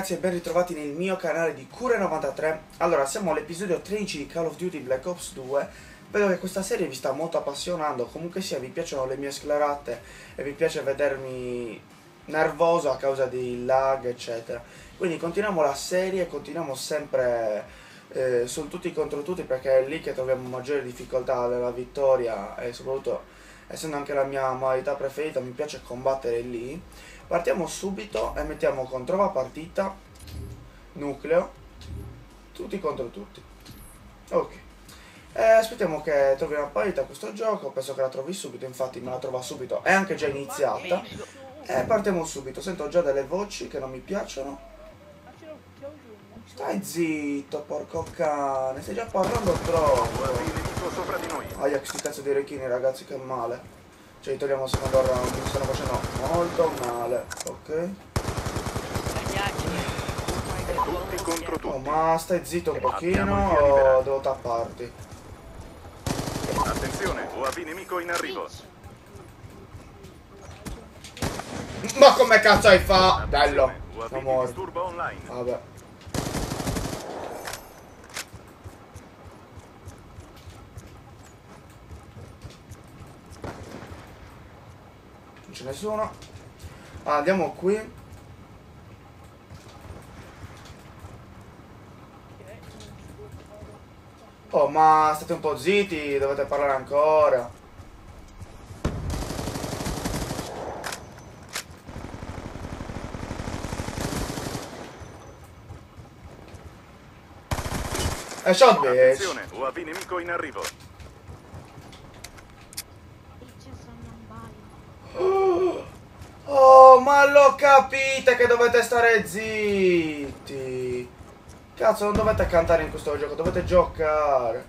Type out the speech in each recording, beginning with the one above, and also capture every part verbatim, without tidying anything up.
ragazzi e ben ritrovati nel mio canale di Cure novantatré. Allora, siamo all'episodio tredici di Call of Duty Black Ops due. Vedo che questa serie vi sta molto appassionando. Comunque sia, vi piacciono le mie sclerate e vi piace vedermi nervoso a causa dei lag, eccetera. Quindi continuiamo la serie, continuiamo sempre eh, sul tutti contro tutti, perché è lì che troviamo maggiore difficoltà nella vittoria e soprattutto, essendo anche la mia modalità preferita, mi piace combattere lì. Partiamo subito e mettiamo con trova partita, nucleo, tutti contro tutti. Ok. E aspettiamo che trovi una partita questo gioco, penso che la trovi subito, infatti me la trova subito, è anche già iniziata. E partiamo subito, sento già delle voci che non mi piacciono. Stai zitto, porco cane, stai già parlando troppo. Aia, sti cazzo di rechini, ragazzi, che male. Cioè, li togliamo al secondo round, mi stanno facendo molto male, ok? Oh, ma stai zitto un pochino o devo tapparti? Attenzione, U A V nemico in arrivo. Ma come cazzo hai fatto? Bello, amore. Disturbo online. Vabbè. Non c'è nessuno. Ah, andiamo qui. Oh, ma state un po' zitti, dovete parlare ancora. E shot bitch. Attenzione, U A V nemico in arrivo. Oh, ma l'ho capita che dovete stare zitti. Cazzo, non dovete cantare in questo gioco, dovete giocare.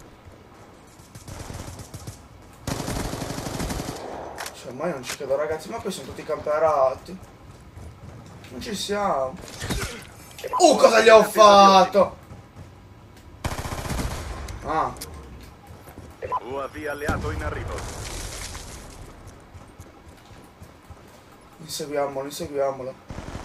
Cioè, ma io non ci credo, ragazzi, ma qui sono tutti camperati. Non ci siamo. Uh, cosa gli ho fatto? Ah. U A V alleato in arrivo. Inseguiamolo, inseguiamolo.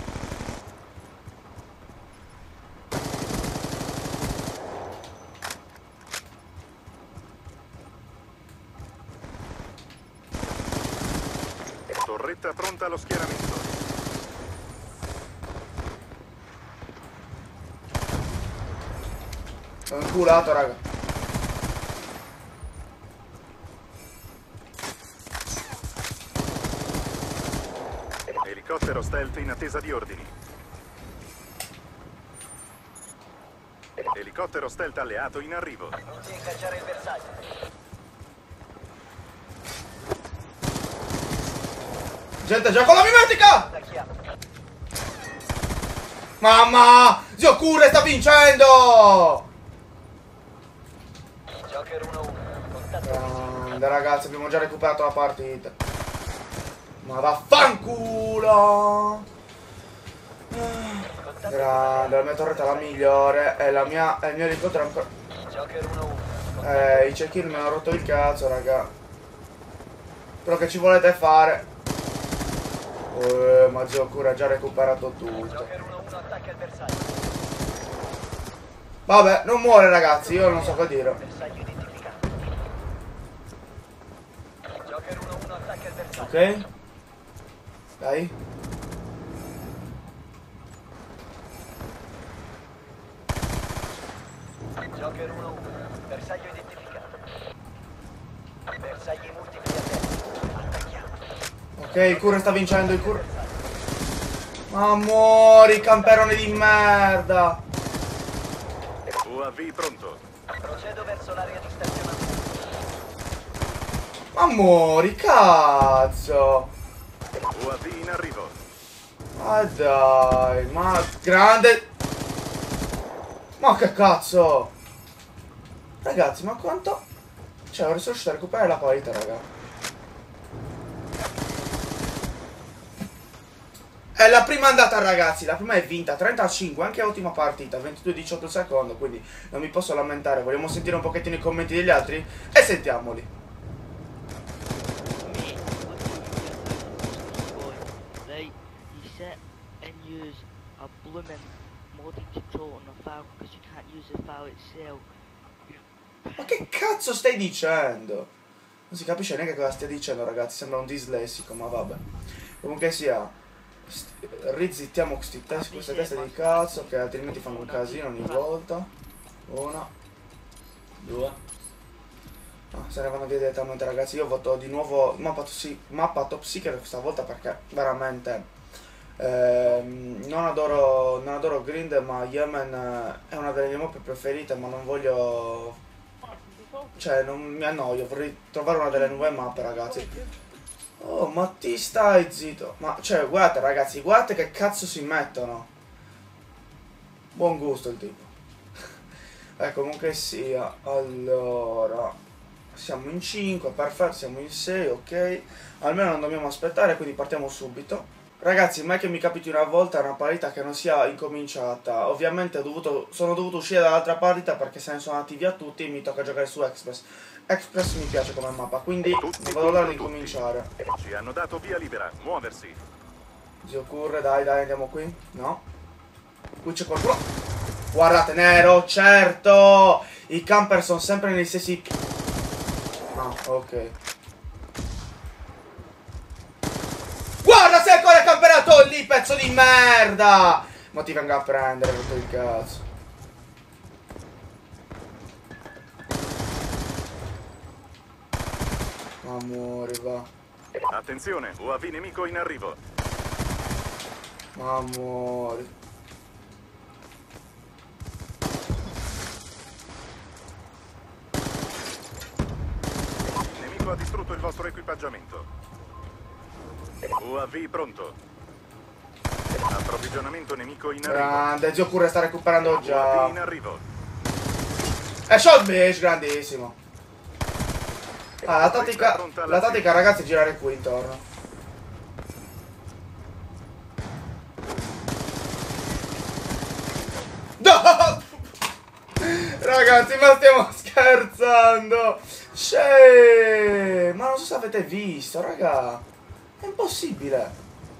Torretta pronta allo schieramento. Sono inculato, raga. Elicottero stealth in attesa di ordini. Elicottero stealth alleato in arrivo. Pronti a ingaggiare il bersaglio. Gente, già con la mimetica! Mamma! Zio Cure sta vincendo! Joker uno uno. Contatto. Grande, ragazzi, abbiamo già recuperato la partita. Ma vaffanculo! Grande, la mia torretta è la migliore. E la mia. E il mio elicottero è ancora. Joker uno uno. Eh, i cecchini mi hanno rotto il cazzo, raga. Però che ci volete fare? Eh, ma Zio Cure ha già recuperato tutto. Joker uno uno attacca il bersaglio. Vabbè, non muore, ragazzi, io non so che dire. Bersaglio identificato. Joker uno uno attacca il bersaglio. Ok? Dai. Joker uno uno. Bersaglio identificato. Bersagli multipli a terra. Attacchiamo. Ok, il Cure sta vincendo, il Cure. Ma muori, camperone di merda. U A V pronto. Procedo verso l'area di stazionamento. Ma muori, cazzo. U A V in arrivo. Ma dai, ma grande. Ma che cazzo. Ragazzi, ma quanto. Cioè, ora sono riuscito a recuperare la partita, raga. È la prima andata, ragazzi, la prima è vinta, trentacinque, anche ottima partita, ventidue diciotto secondi, quindi non mi posso lamentare. Vogliamo sentire un pochettino i commenti degli altri? E sentiamoli. They, he set and used a blooming modding control on the file because you can't use the file itself. Ma che cazzo stai dicendo? Non si capisce neanche cosa stai dicendo, ragazzi. Sembra un dislessico, ma vabbè. Comunque sia, rizittiamo questi test, queste teste di cazzo, che altrimenti fanno un casino ogni volta. Una, due. Ah, se ne vanno via direttamente, ragazzi. Io voto di nuovo mappa, mappa top secret questa volta perché veramente ehm, non adoro non adoro Grind, ma Yemen è una delle mie mappe preferite, ma non voglio, cioè non mi annoio, vorrei trovare una delle nuove mappe, ragazzi. Oh, ma ti stai zitto. Ma cioè guardate, ragazzi, guardate che cazzo si mettono. Buon gusto il tipo. Eh, comunque sia, allora siamo in cinque, perfetto, siamo in sei, ok. Almeno non dobbiamo aspettare, quindi partiamo subito. Ragazzi, mai che mi capiti una volta una partita che non sia incominciata. Ovviamente ho dovuto, sono dovuto uscire dall'altra partita perché se ne sono andati via tutti e mi tocca giocare su Express. Express mi piace come mappa, quindi non vedo l'ora di cominciare. Ci hanno dato via libera, muoversi. Zio Curre, dai, dai, andiamo qui. No? Qui c'è qualcuno. Guardate, nero, certo! I camper sono sempre negli stessi... Ah, ok. Guarda, sei ancora camperato lì, pezzo di merda! Ma ti vengo a prendere, rotto il cazzo. Amore, va. Attenzione, U A V nemico in arrivo. Amore. Ha distrutto il vostro equipaggiamento. U A V pronto. Approvvigionamento nemico in arrivo. Grande, zio pure sta recuperando già. U A V in arrivo. E shot bitch, grandissimo. Ah, la tattica, la tattica, ragazzi, è girare qui intorno. No! Ragazzi, ma stiamo scherzando. C'è... Ma non so se avete visto, raga. È impossibile.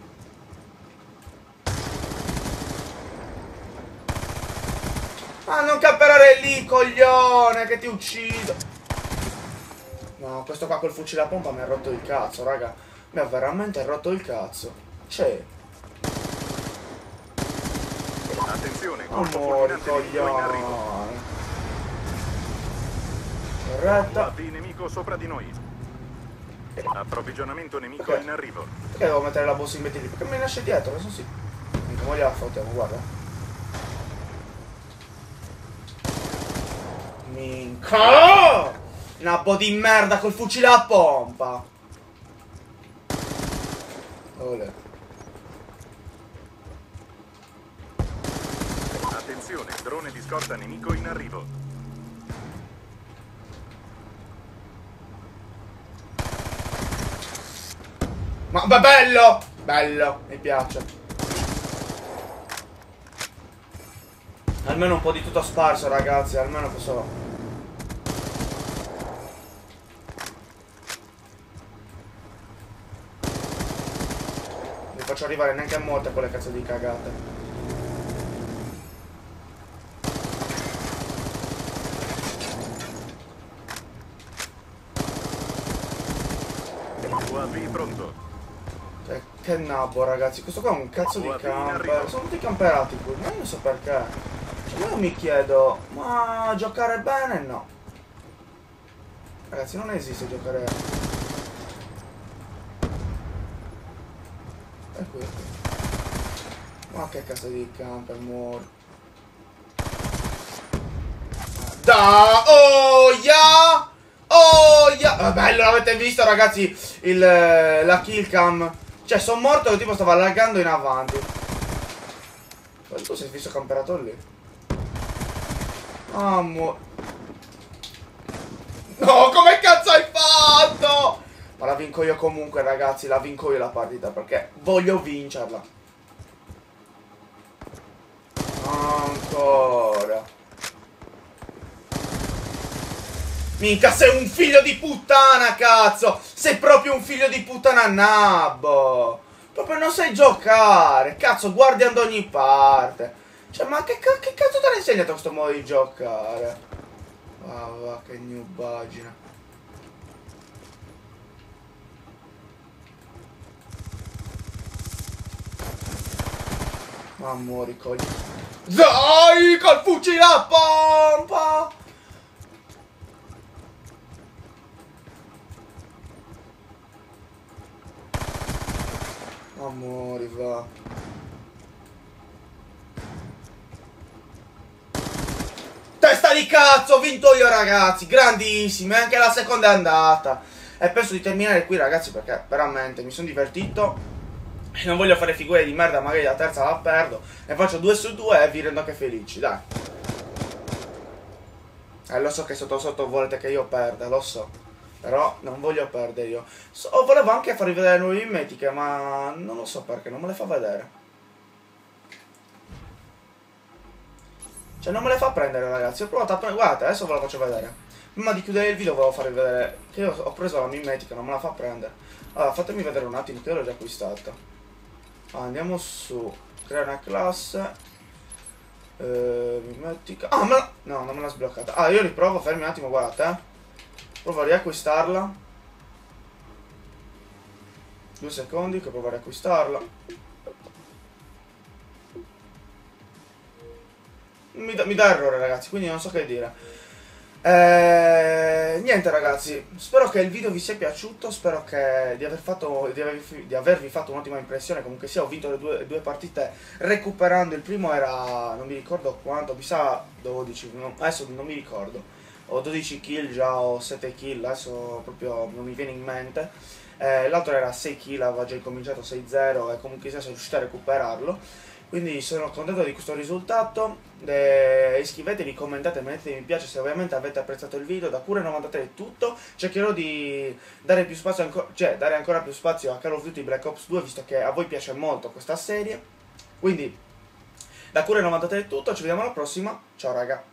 Ma non camperare lì, coglione, che ti uccido. No, questo qua col fucile a pompa mi ha rotto il cazzo, raga. Mi ha veramente rotto il cazzo. C'è. Attenzione, colpo Amore, fulminante nemico in arrivo. coglione. U Corretta. A V nemico sopra di noi. Approvvigionamento nemico Ok. in arrivo. Perché devo mettere la boss in metti lì? Perché mi lascia dietro, adesso sì. Come gliela fottiamo, guarda. Minchia! Nabbo di merda col fucile a pompa. Olè. Attenzione, drone di scorta nemico in arrivo. Ma beh, bello! Bello, mi piace. Almeno un po' di tutto sparso, ragazzi, almeno posso... Non faccio arrivare neanche a morte quelle cazzo di cagate. U A V pronto. Cioè, che nabbo, ragazzi, questo qua è un cazzo di camper. Sono tutti camperati qui, ma io non so perché. Cioè, io mi chiedo, ma giocare bene? No. Ragazzi, non esiste giocare. È qui, è qui. Ma che cazzo di camper, muore. Da, oh, yeah! Oh, yeah! Ah, bello, l'avete visto, ragazzi, il, la kill cam. Cioè, sono morto e il tipo stava laggando in avanti. Ma tu sei visto camperato lì? Amore. No, come cazzo hai fatto? Ma la vinco io comunque, ragazzi, la vinco io la partita, perché voglio vincerla. Ancora. Minchia, sei un figlio di puttana, cazzo! Sei proprio un figlio di puttana, nabbo! Proprio non sai giocare. Cazzo, guardian da ogni parte. Cioè, ma che, ca che cazzo ti hanno insegnato questo modo di giocare? Va, va, che nubbagine. Ma muori, cogli. Dai, col fucile a pompa! Amori, va. Testa di cazzo, ho vinto io ragazzi, grandissimi, anche la seconda è andata. E penso di terminare qui ragazzi perché veramente mi sono divertito. E non voglio fare figure di merda, magari la terza la perdo. Ne faccio due su due e vi rendo anche felici, dai. Eh, lo so che sotto sotto volete che io perda, lo so. Però non voglio perdere io. So, volevo anche farvi vedere le nuove mimetiche, ma non lo so perché, non me le fa vedere. Cioè non me le fa prendere ragazzi. Ho provato a prendere. Guardate, adesso ve la faccio vedere. Prima di chiudere il video volevo farvi vedere che io ho preso la mimetica, non me la fa prendere. Allora fatemi vedere un attimo che io l'ho già acquistata. Allora, andiamo su creare una classe. eh, Mimetica. Ah, me la... no, non me l'ha sbloccata. Ah, io riprovo, fermi un attimo, guardate eh. Provo a riacquistarla. Due secondi che provo a riacquistarla. Mi dà, mi dà errore ragazzi, quindi non so che dire. Eh, niente ragazzi, spero che il video vi sia piaciuto. Spero che di, aver fatto, di, avervi, di avervi fatto un'ottima impressione. Comunque sia, ho vinto le due, le due partite recuperando. Il primo era, non mi ricordo quanto, mi sa dodici, no, adesso non mi ricordo. Ho dodici kill già, ho sette kill, adesso proprio non mi viene in mente. Eh, L'altro era sei kill, aveva già incominciato sei zero e comunque sia sono riuscito a recuperarlo. Quindi sono contento di questo risultato. Eh, iscrivetevi, commentate, mettete mi piace se ovviamente avete apprezzato il video. Da Cure novantatré è tutto. Cercherò di dare più spazio ancora, cioè dare ancora più spazio a Call of Duty Black Ops due, visto che a voi piace molto questa serie. Quindi da Cure novantatré è tutto, ci vediamo alla prossima. Ciao raga.